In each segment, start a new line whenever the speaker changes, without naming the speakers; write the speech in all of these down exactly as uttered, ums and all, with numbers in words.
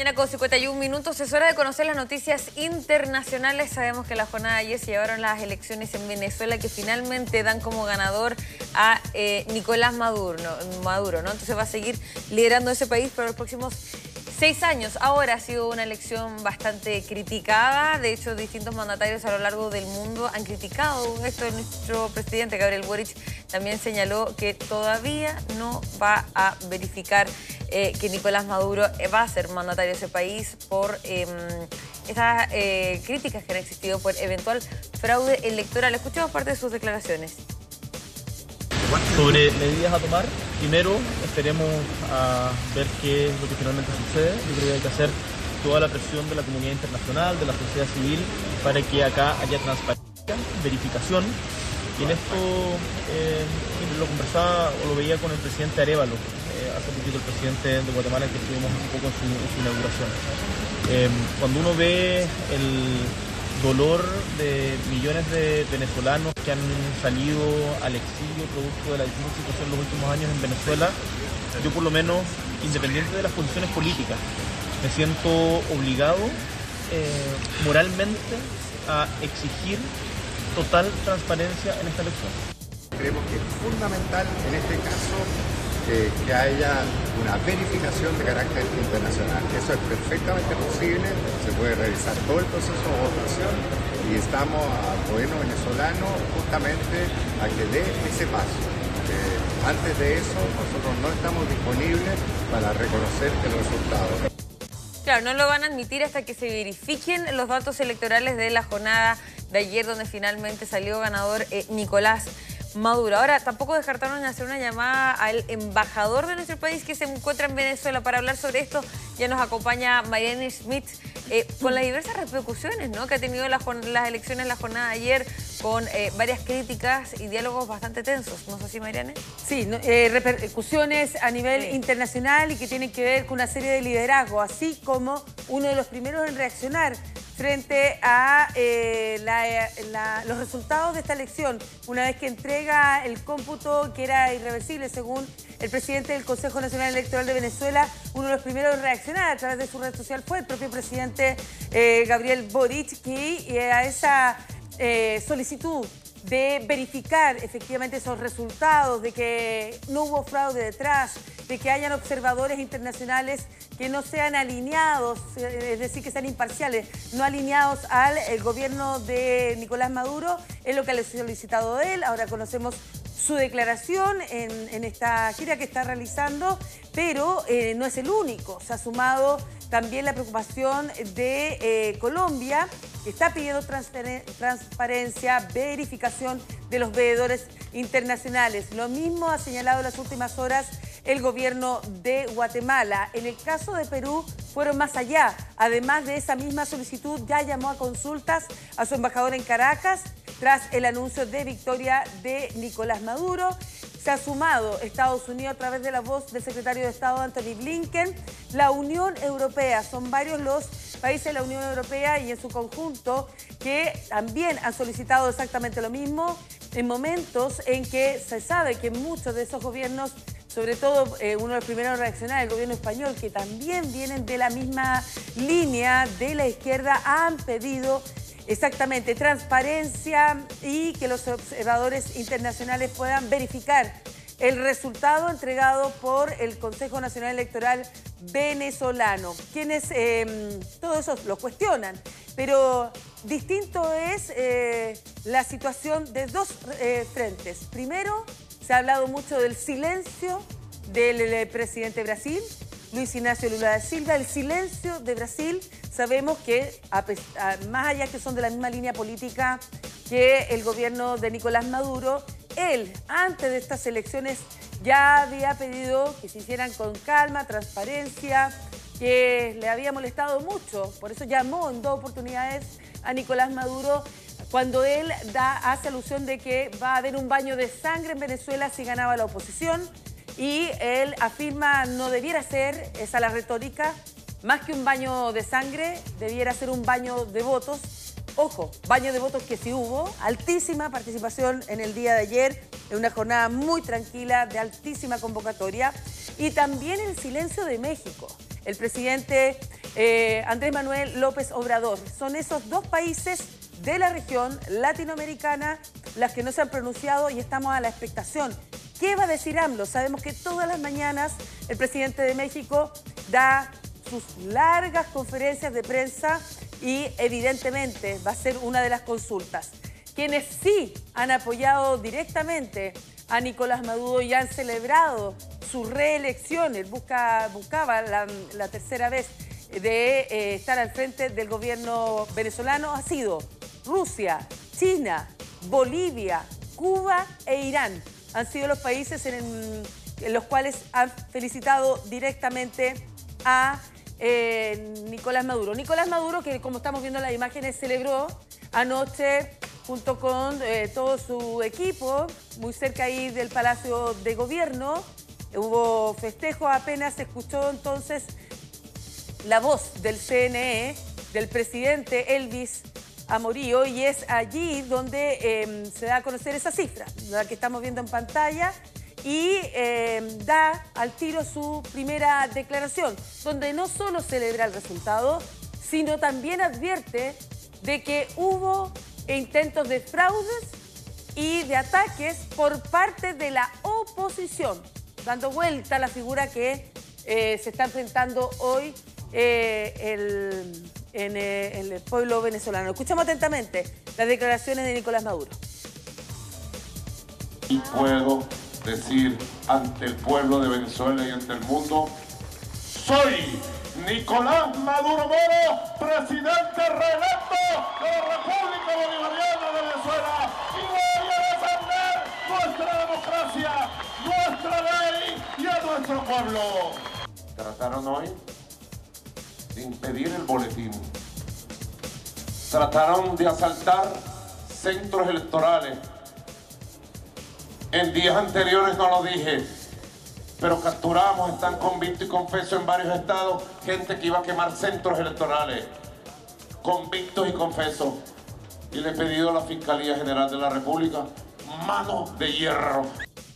mañana con cincuenta y un minutos. Es hora de conocer las noticias internacionales. Sabemos que la jornada de ayer se llevaron las elecciones en Venezuela que finalmente dan como ganador a eh, Nicolás Maduro, ¿no? Maduro, ¿no? Entonces va a seguir liderando ese país por los próximos seis años. Ahora ha sido una elección bastante criticada. De hecho, distintos mandatarios a lo largo del mundo han criticado esto. Nuestro presidente Gabriel Boric también señaló que todavía no va a verificar eh, que Nicolás Maduro va a ser mandatario de ese país por eh, estas eh, críticas que han existido por eventual fraude electoral. Escuchemos parte de sus declaraciones.
Sobre medidas a tomar, primero esperemos a ver qué es lo que finalmente sucede. Yo creo que hay que hacer toda la presión de la comunidad internacional, de la sociedad civil, para que acá haya transparencia, verificación. Y en esto eh, lo conversaba o lo veía con el presidente Arévalo, eh, hace poquito el presidente de Guatemala, que estuvimos un poco en su, en su inauguración. Eh, cuando uno ve el dolor de millones de venezolanos que han salido al exilio producto de la difícil situación en los últimos años en Venezuela, yo por lo menos, independiente de las posiciones políticas, me siento obligado eh, moralmente a exigir total transparencia en esta elección.
Creemos que es fundamental en este caso eh, que haya una verificación de carácter internacional. Eso es perfectamente posible, se puede revisar todo el proceso de votación y estamos al gobierno venezolano justamente a que dé ese paso. Eh, antes de eso, nosotros no estamos disponibles para reconocer el resultado.
Claro, no lo van a admitir hasta que se verifiquen los datos electorales de la jornada de ayer, donde finalmente salió ganador eh, Nicolás Maduro. Ahora, tampoco descartaron hacer una llamada al embajador de nuestro país que se encuentra en Venezuela. Para hablar sobre esto ya nos acompaña Marianne Schmidt, eh, con las diversas repercusiones, ¿no?, que ha tenido la, las elecciones la jornada de ayer, con eh, varias críticas y diálogos bastante tensos. ¿No es así, Marianne?
Sí, no, eh, repercusiones a nivel
sí.
internacional y que tienen que ver con una serie de liderazgo, así como uno de los primeros en reaccionar frente a eh, la, la, los resultados de esta elección, una vez que entrega el cómputo que era irreversible según el presidente del Consejo Nacional Electoral de Venezuela. Uno de los primeros en reaccionar a través de su red social fue el propio presidente eh, Gabriel Boric, y eh, a esa eh, solicitud de verificar efectivamente esos resultados, de que no hubo fraude detrás, de que hayan observadores internacionales que no sean alineados, es decir, que sean imparciales, no alineados al el gobierno de Nicolás Maduro, es lo que le ha solicitado él. Ahora conocemos su declaración en, en esta gira que está realizando, pero eh, no es el único. Se ha sumado también la preocupación de eh, Colombia, que está pidiendo transparencia, verificación de los veedores internacionales. Lo mismo ha señalado en las últimas horas el gobierno de Guatemala. En el caso de Perú fueron más allá. Además de esa misma solicitud, ya llamó a consultas a su embajador en Caracas tras el anuncio de victoria de Nicolás Maduro. Se ha sumado Estados Unidos a través de la voz del secretario de Estado Antony Blinken, la Unión Europea. Son varios los países de la Unión Europea y en su conjunto que también han solicitado exactamente lo mismo en momentos en que se sabe que muchos de esos gobiernos, sobre todo eh, uno de los primeros en reaccionar, el gobierno español, que también vienen de la misma línea de la izquierda, han pedido exactamente transparencia y que los observadores internacionales puedan verificar el resultado entregado por el Consejo Nacional Electoral venezolano. Quienes eh, todo eso lo cuestionan, pero distinto es eh, la situación de dos eh, frentes. Primero, se ha hablado mucho del silencio del, del presidente de Brasil, Luis Ignacio Lula da Silva. El silencio de Brasil, sabemos que, a, a, más allá que son de la misma línea política que el gobierno de Nicolás Maduro, él, antes de estas elecciones, ya había pedido que se hicieran con calma, transparencia, que le había molestado mucho. Por eso llamó en dos oportunidades a Nicolás Maduro, cuando él da, hace alusión de que va a haber un baño de sangre en Venezuela si ganaba la oposición. Y él afirma no debiera ser esa la retórica, más que un baño de sangre, debiera ser un baño de votos. Ojo, baño de votos que sí hubo, altísima participación en el día de ayer, en una jornada muy tranquila, de altísima convocatoria. Y también el silencio de México. el presidente eh, Andrés Manuel López Obrador. Son esos dos países de la región latinoamericana las que no se han pronunciado y estamos a la expectación. ¿Qué va a decir AMLO? Sabemos que todas las mañanas el presidente de México da sus largas conferencias de prensa y evidentemente va a ser una de las consultas. Quienes sí han apoyado directamente a Nicolás Maduro y han celebrado su reelección, él busca, buscaba la, la tercera vez de eh, estar al frente del gobierno venezolano, ha sido Rusia, China, Bolivia, Cuba e Irán. Han sido los países en, en los cuales han felicitado directamente a eh, Nicolás Maduro. Nicolás Maduro, que como estamos viendo en las imágenes, celebró anoche junto con eh, todo su equipo, muy cerca ahí del Palacio de Gobierno. Hubo festejo, apenas se escuchó entonces la voz del C N E, del presidente Elvis Amorío, y es allí donde eh, se da a conocer esa cifra, la que estamos viendo en pantalla, y eh, da al tiro su primera declaración, donde no solo celebra el resultado, sino también advierte de que hubo intentos de fraudes y de ataques por parte de la oposición, dando vuelta a la figura que eh, se está enfrentando hoy eh, el, en, eh, el pueblo venezolano. Escuchamos atentamente las declaraciones de Nicolás Maduro.
Y puedo decir ante el pueblo de Venezuela y ante el mundo, soy Nicolás Maduro Moro, presidente reelecto de la República Bolivariana de Venezuela, y voy a defender nuestra democracia, nuestra ley y a nuestro pueblo. Trataron hoy de impedir el boletín. Trataron de asaltar centros electorales. En días anteriores no lo dije, pero capturamos, están convictos y confesos en varios estados, gente que iba a quemar centros electorales, convictos y confesos. Y le he pedido a la Fiscalía General de la República mano de hierro.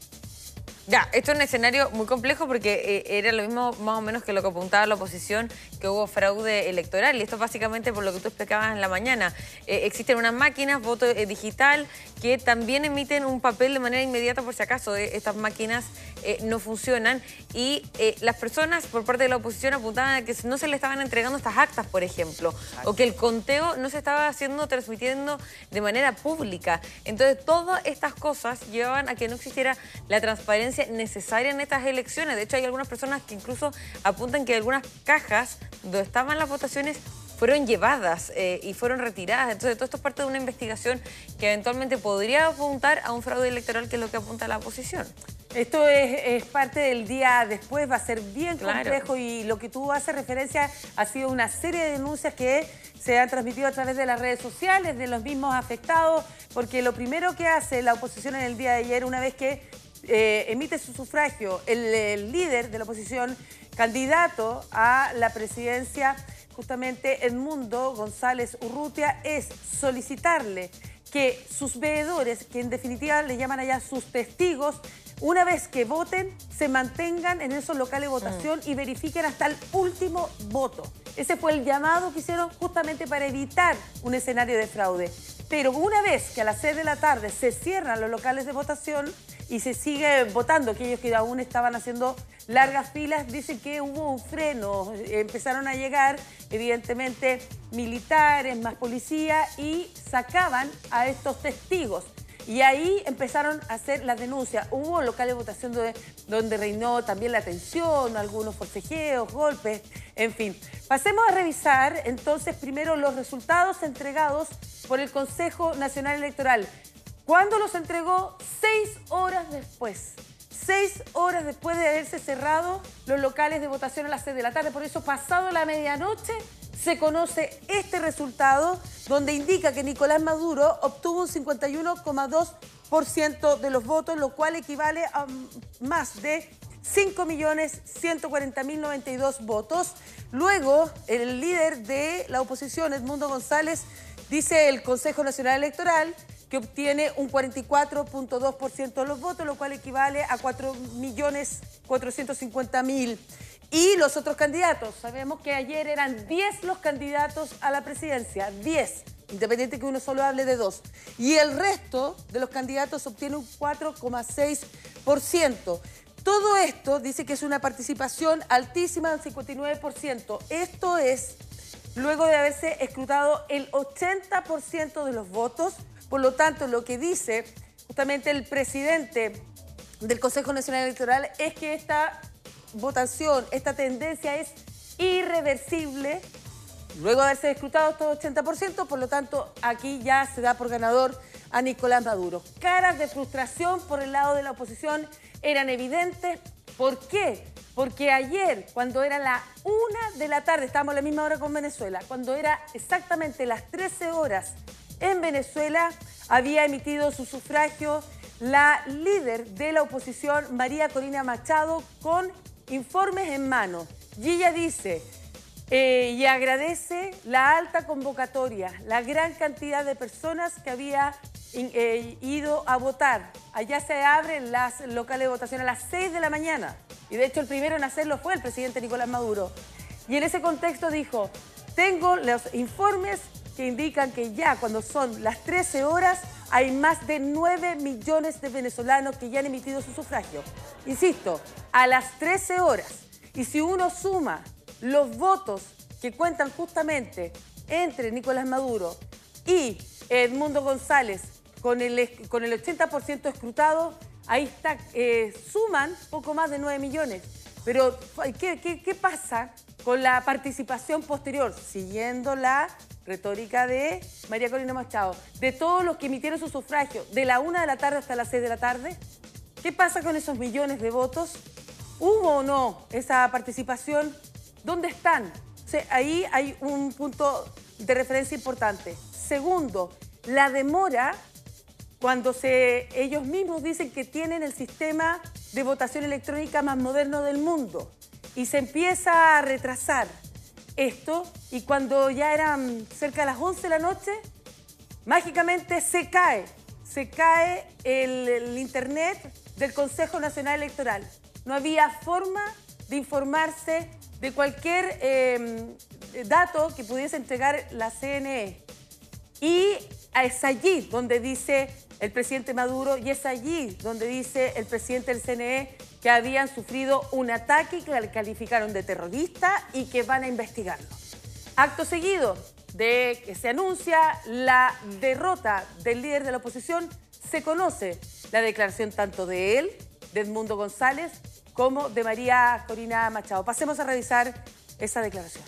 Ya, esto es un escenario muy complejo porque eh, era lo mismo más o menos que lo que apuntaba la oposición, que hubo fraude electoral. Y esto básicamente por lo que tú explicabas en la mañana. Eh, existen unas máquinas, voto eh, digital, que también emiten un papel de manera inmediata por si acaso eh, estas máquinas eh, no funcionan. Y eh, las personas por parte de la oposición apuntaban a que no se le estaban entregando estas actas, por ejemplo, o que el conteo no se estaba haciendo, transmitiendo de manera pública. Entonces, todas estas cosas llevaban a que no existiera la transparencia necesaria en estas elecciones. De hecho, hay algunas personas que incluso apuntan que algunas cajas donde estaban las votaciones fueron llevadas eh, y fueron retiradas. Entonces, todo esto es parte de una investigación que eventualmente podría apuntar a un fraude electoral, que es lo que apunta la oposición.
Esto es, es parte del día después, va a ser bien
Claro.
complejo, y lo que tú haces referencia ha sido una serie de denuncias que se han transmitido a través de las redes sociales, de los mismos afectados, porque lo primero que hace la oposición en el día de ayer, una vez que eh, emite su sufragio, el, el líder de la oposición, candidato a la presidencia, justamente Edmundo González Urrutia, es solicitarle que sus veedores, que en definitiva le llaman allá sus testigos, una vez que voten, se mantengan en esos locales de votación mm. y verifiquen hasta el último voto. Ese fue el llamado que hicieron justamente para evitar un escenario de fraude. Pero una vez que a las seis de la tarde se cierran los locales de votación y se sigue votando, aquellos que aún estaban haciendo largas filas, dicen que hubo un freno. Empezaron a llegar, evidentemente, militares, más policía, y sacaban a estos testigos. Y ahí empezaron a hacer las denuncias. Hubo locales de votación donde, donde reinó también la tensión, algunos forcejeos, golpes, en fin. Pasemos a revisar entonces primero los resultados entregados por el Consejo Nacional Electoral. ¿Cuándo los entregó? Seis horas después. Seis horas después de haberse cerrado los locales de votación a las seis de la tarde. Por eso, pasado la medianoche, se conoce este resultado, donde indica que Nicolás Maduro obtuvo un cincuenta y uno coma dos por ciento de los votos, lo cual equivale a más de cinco millones ciento cuarenta mil noventa y dos votos. Luego, el líder de la oposición, Edmundo González, dice el Consejo Nacional Electoral que obtiene un cuarenta y cuatro punto dos por ciento de los votos, lo cual equivale a cuatro millones cuatrocientos cincuenta mil. Y los otros candidatos, sabemos que ayer eran diez los candidatos a la presidencia, diez, independiente que uno solo hable de dos. Y el resto de los candidatos obtiene un cuatro coma seis por ciento. Todo esto dice que es una participación altísima del cincuenta y nueve por ciento. Esto es luego de haberse escrutado el ochenta por ciento de los votos. Por lo tanto, lo que dice justamente el presidente del Consejo Nacional Electoral es que esta votación, esta tendencia es irreversible. Luego de haberse escrutado todo el ochenta por ciento, por lo tanto, aquí ya se da por ganador a Nicolás Maduro. Caras de frustración por el lado de la oposición eran evidentes. ¿Por qué? Porque ayer, cuando era la una de la tarde, estábamos a la misma hora con Venezuela, cuando era exactamente las trece horas en Venezuela, había emitido su sufragio la líder de la oposición, María Corina Machado, con informes en mano. Y ella dice eh, y agradece la alta convocatoria, la gran cantidad de personas que había eh, ido a votar. Allá se abren las locales de votación a las seis de la mañana. Y de hecho el primero en hacerlo fue el presidente Nicolás Maduro. Y en ese contexto dijo, tengo los informes que indican que ya cuando son las trece horas hay más de nueve millones de venezolanos que ya han emitido su sufragio. Insisto, a las trece horas. Y si uno suma los votos que cuentan justamente entre Nicolás Maduro y Edmundo González con el, con el ochenta por ciento escrutado, ahí está, eh, suman poco más de nueve millones. Pero, ¿qué, qué, qué pasa con la participación posterior? Siguiendo la retórica de María Corina Machado, de todos los que emitieron su sufragio de la una de la tarde hasta las seis de la tarde, ¿qué pasa con esos millones de votos? ¿Hubo o no esa participación? ¿Dónde están? O sea, ahí hay un punto de referencia importante. Segundo, la demora cuando se, ellos mismos dicen que tienen el sistema de votación electrónica más moderno del mundo y se empieza a retrasar esto, y cuando ya eran cerca de las once de la noche, mágicamente se cae, se cae el, el internet del Consejo Nacional Electoral. No había forma de informarse de cualquier eh, dato que pudiese entregar la C N E. Y es allí donde dice el presidente Maduro, y es allí donde dice el presidente del C N E que habían sufrido un ataque que calificaron de terrorista y que van a investigarlo. Acto seguido de que se anuncia la derrota del líder de la oposición, se conoce la declaración tanto de él, de Edmundo González, como de María Corina Machado. Pasemos a revisar esa declaración.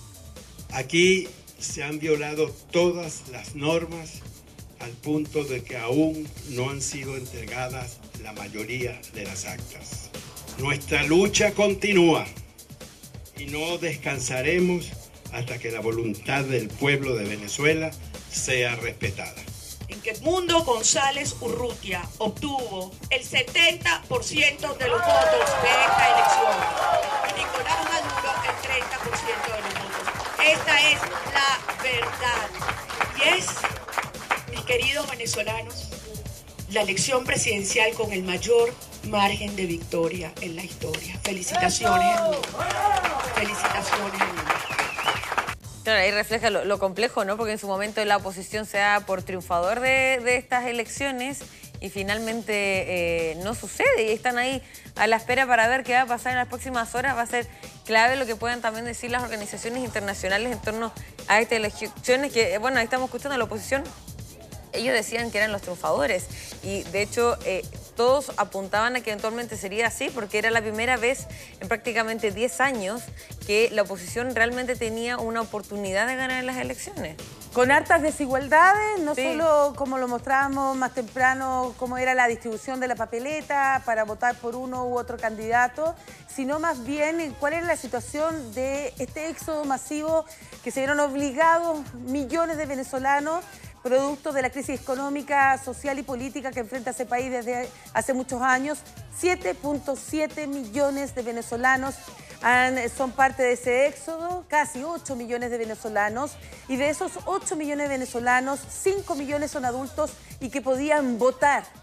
Aquí se han violado todas las normas al punto de que aún no han sido entregadas la mayoría de las actas. Nuestra lucha continúa y no descansaremos hasta que la voluntad del pueblo de Venezuela sea respetada.
En que Edmundo González Urrutia obtuvo el setenta por ciento de los votos de esta elección y Nicolás Maduro el treinta por ciento de los votos. Esta es la verdad y es, mis queridos venezolanos, la elección presidencial con el mayor margen de victoria en la historia. Felicitaciones, Edmundo. Felicitaciones, Edmundo.
Claro, ahí refleja lo, lo complejo, ¿no? Porque en su momento la oposición se da por triunfador de, de estas elecciones y finalmente eh, no sucede. Y están ahí a la espera para ver qué va a pasar en las próximas horas. Va a ser clave lo que puedan también decir las organizaciones internacionales en torno a estas elecciones que, bueno, ahí estamos escuchando a la oposición. Ellos decían que eran los triunfadores y de hecho eh, todos apuntaban a que eventualmente sería así porque era la primera vez en prácticamente diez años que la oposición realmente tenía una oportunidad de ganar en las elecciones.
Con hartas desigualdades, no
Sí.
solo como lo mostrábamos más temprano, cómo era la distribución de la papeleta para votar por uno u otro candidato, sino más bien cuál era la situación de este éxodo masivo que se vieron obligados millones de venezolanos producto de la crisis económica, social y política que enfrenta ese país desde hace muchos años. siete punto siete millones de venezolanos han, son parte de ese éxodo, casi ocho millones de venezolanos, y de esos ocho millones de venezolanos, cinco millones son adultos y que podían votar.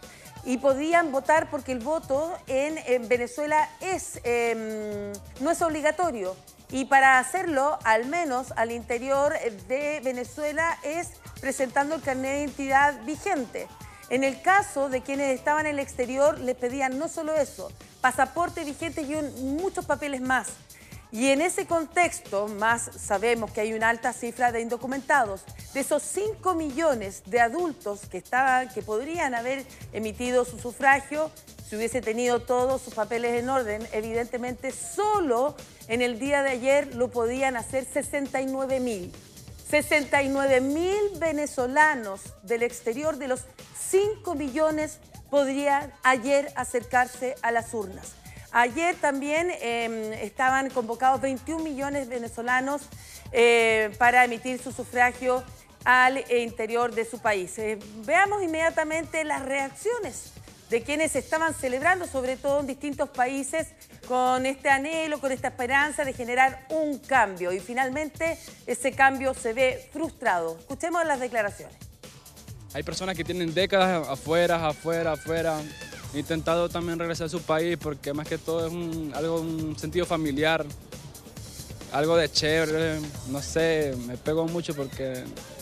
y podían votar porque el voto en, en Venezuela es, eh, no es obligatorio. Y para hacerlo, al menos al interior de Venezuela, es presentando el carnet de identidad vigente. En el caso de quienes estaban en el exterior, les pedían no solo eso, pasaporte vigente y un, muchos papeles más. Y en ese contexto, más sabemos que hay una alta cifra de indocumentados. De esos cinco millones de adultos que, estaban, que podrían haber emitido su sufragio, si hubiese tenido todos sus papeles en orden, evidentemente solo en el día de ayer lo podían hacer sesenta y nueve mil. sesenta y nueve mil venezolanos del exterior, de los cinco millones, podrían ayer acercarse a las urnas. Ayer también eh, estaban convocados veintiún millones de venezolanos eh, para emitir su sufragio al interior de su país. Eh, veamos inmediatamente las reacciones de quienes estaban celebrando, sobre todo en distintos países, con este anhelo, con esta esperanza de generar un cambio. Y finalmente ese cambio se ve frustrado. Escuchemos las declaraciones.
Hay personas que tienen décadas afuera, afuera, afuera. He intentado también regresar a su país porque más que todo es un, algo, un sentido familiar, algo de chévere, no sé, me pego mucho porque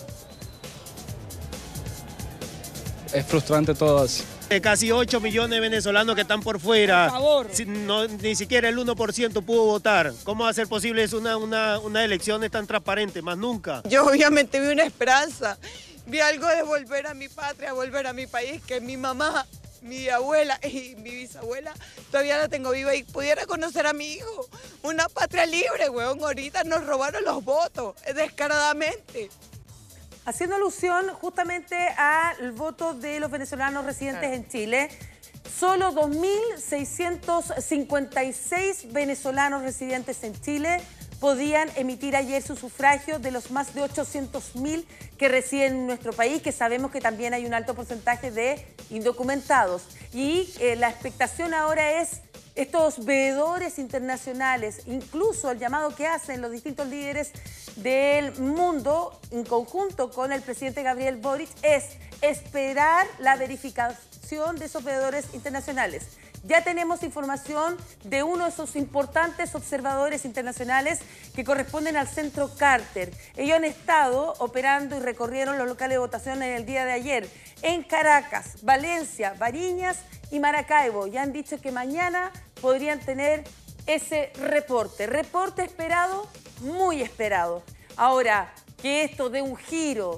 es frustrante todo así.
Casi ocho millones de venezolanos que están por fuera,
por favor.
No, ni siquiera el uno por ciento pudo votar. ¿Cómo va a ser posible eso una, una, una elección tan transparente? Más nunca.
Yo obviamente vi una esperanza, vi algo de volver a mi patria, volver a mi país, que mi mamá, mi abuela y mi bisabuela todavía la tengo viva y pudiera conocer a mi hijo. Una patria libre, weón. Ahorita nos robaron los votos, descaradamente.
Haciendo alusión justamente al voto de los venezolanos residentes claro. en Chile, solo dos mil seiscientos cincuenta y seis venezolanos residentes en Chile podían emitir ayer su sufragio de los más de ochocientos mil que residen en nuestro país, que sabemos que también hay un alto porcentaje de indocumentados. Y eh, la expectación ahora es estos veedores internacionales, incluso el llamado que hacen los distintos líderes del mundo, en conjunto con el presidente Gabriel Boric, es esperar la verificación de esos veedores internacionales. Ya tenemos información de uno de esos importantes observadores internacionales que corresponden al Centro Carter. Ellos han estado operando y recorrieron los locales de votación en el día de ayer en Caracas, Valencia, Bariñas y Maracaibo. Ya han dicho que mañana podrían tener ese reporte. Reporte esperado, muy esperado. Ahora, que esto dé un giro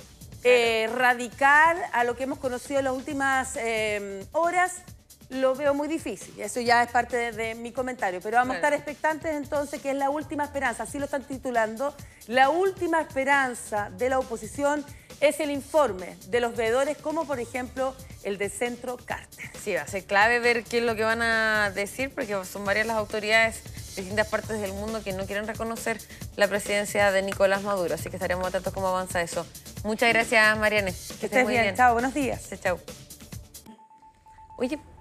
eh, radical a lo que hemos conocido en las últimas eh, horas, lo veo muy difícil. Eso ya es parte de, de mi comentario. Pero vamos bueno. a estar expectantes entonces, que es la última esperanza, así lo están titulando. La última esperanza de la oposición es el informe de los veedores, como por ejemplo el del Centro Carter.
Sí, va a ser clave ver qué es lo que van a decir, porque son varias las autoridades de distintas partes del mundo que no quieren reconocer la presidencia de Nicolás Maduro. Así que estaremos atentos cómo avanza eso. Muchas gracias, Mariane.
Que estés bien. bien. Chao, buenos días.
Chao. Oye...